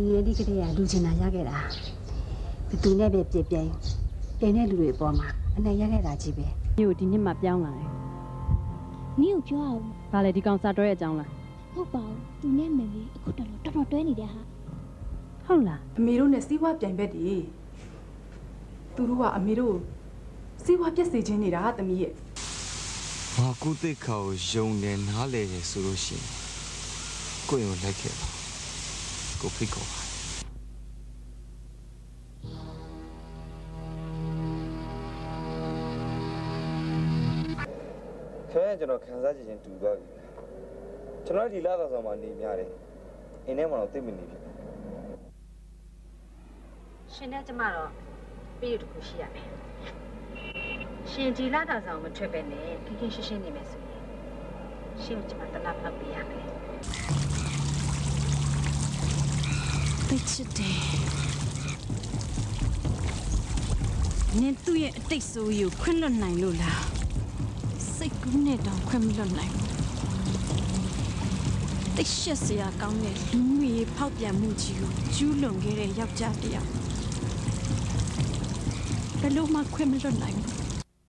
ငယ်လေးကလေးကလူချင်တာရခဲ့တာဘသူနဲ့ပဲပြပြတဲ့လူတွေပေါ်မှာအနိုင်ရခဲ့တာကြီးပဲမြို့ဒီနှစ်မှပြောင်းလာတယ်နင့်ကိုပြောအောင်ဘာလဲဒီကောင်စာတွဲရဲ့အကြောင်းလားဟုတ်ပါဘူးသူနဲ့မေမေအခုတော်တော်တွဲနေတဲ့ဟာဟုတ်လားအမေတို့နဲ့စီးပွားပြိုင်ဘက်တည်းသူတို့ကအမေတို့စီးပွားပြက်စေခြင်းနေတာသမီးရဲ့ငါကုသိခါကိုယုံတယ်နားလေတယ်ဆိုလို့ရှိရင်ကိုယ်ရောလိုက်ခဲ့ပါကိုဖိတ်ခေါ်ပါခဲကျွန်တော်ခန်းစားကြည့်ချင်းတူသွားပြီကျွန်တော်ဒီလာသာဆောင်မှာနေများတယ်အင်းထဲမှာတော့သိမနေဖြစ်ရှင်နဲ့ကျမတော့ပြီးရတခုရှိရမယ်ရှင်ဒီလာသာဆောင်မထွက်ပဲနဲ့ခင်းရှင်းနေမယ်ဆိုရင်ရှင်ကကျမတနာဖောက်ပေးရမယ်သိချစ်တယ်နင်သူ့ရဲ့အတိတ်ဆိုးကိုခွင့်လွတ်နိုင်လို့လားစိတ်ကူးနဲ့တောင်ခွင့်မလွတ်နိုင်ဘူးတိတ်ရှက်စရာကောင်းတဲ့လူမျိုးဖောက်ပြန်မှုကြီးကိုကျူးလွန်ခဲ့တဲ့ယောက်ျားတစ်ယောက်ဘယ်လိုမှခွင့်မလွတ်နိုင်ဘူး